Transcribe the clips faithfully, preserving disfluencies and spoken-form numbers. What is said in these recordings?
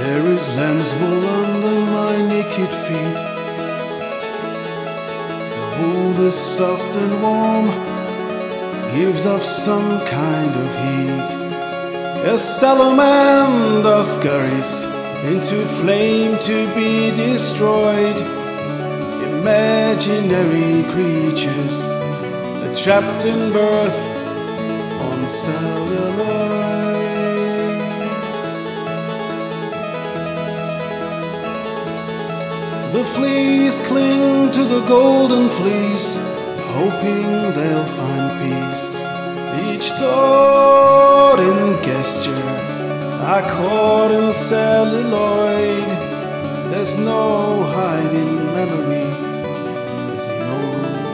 There is lamb's wool under my naked feet. The wool is soft and warm, gives off some kind of heat. A salamander scurries into flame to be destroyed. Imaginary creatures are trapped in birth on celluloid. The fleas cling to the golden fleece, hoping they'll find peace. Each thought and gesture are caught in celluloid. There's no hiding memory, there's no room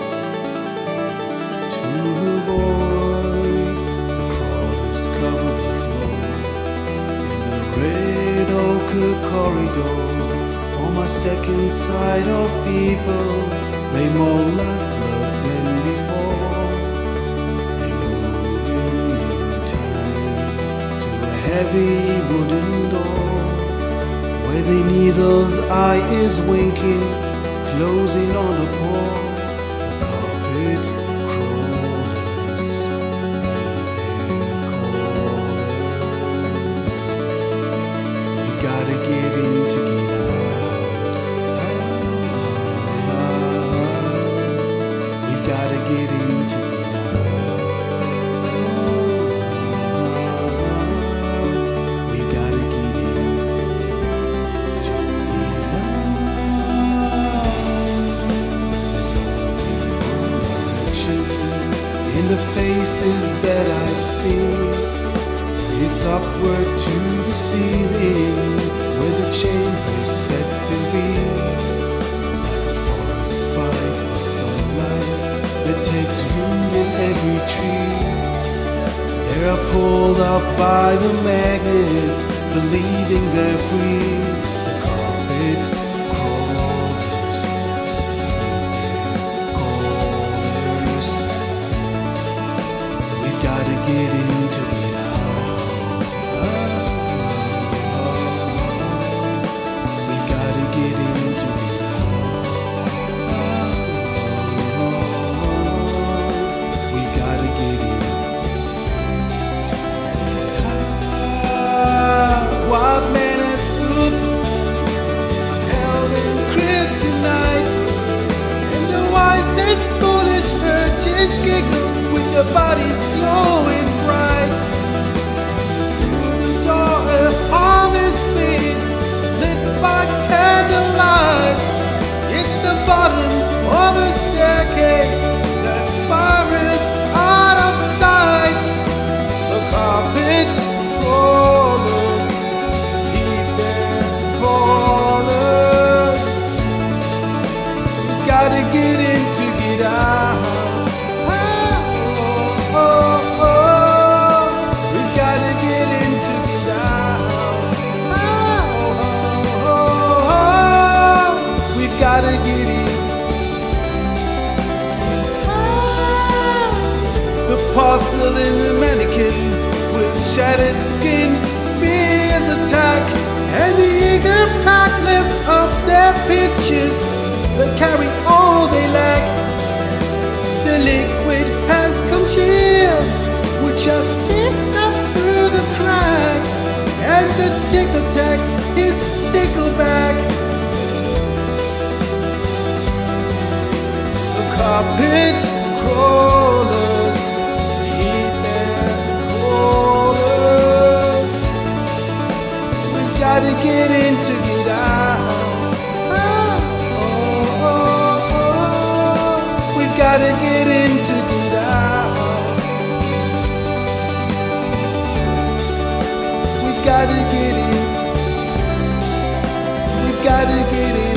to avoid. The crawlers cover the floor in the red ochre corridor. For my second sight of people, they more lifeblood than before. They move in, in time to a heavy wooden door, where the needle's eye is winking, closing on the paw. The carpet crawlers lay their callers. We've gotta get into get out. We've gotta get into get out. We've gotta get in. In the faces that I see, it's upward to the ceiling, where the chamber's set to be. Like a forest fire for sunlight that takes root in every tree. They are pulled up by the magnet, believing they're free. The carpet crawlers callers. We've gotta get into it out. We've gotta get into it out. We've gotta get in. Wild man at soup, held in kryptonite, and the wise and foolish virgins giggle with their bodies glowing bright. Through the door a harvest feast, lit by candlelight. It's the bottom of a staircase that spirals out of sight. The carpet crawlers keep their crawlers. We've gotta get in to get out. Oh, oh, oh. We've gotta get in to get out. Oh, oh, oh. We've gotta get in. The porcelain mannequin with shattered skin fears attack, and the eager pack lift up their pitches that carry all they lack. The liquid has congealed, which are seeped up through the crack, and the ticker tax is stickleback. The carpet crawlers eat their crawlers. We've gotta get in to get out. Oh, oh, oh. We've gotta get in to get out. We've gotta get in. We've gotta get in.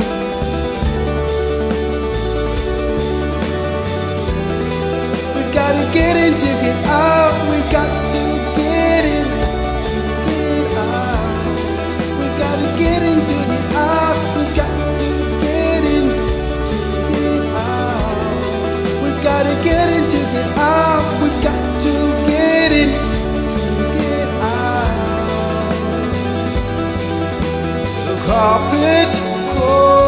We've gotta get in to get out. We've got to get in to get out. We've gotta get in to get out. We've got to get in to get out. We've gotta get in to get out. We've got to get in to get out. carpet. Oh,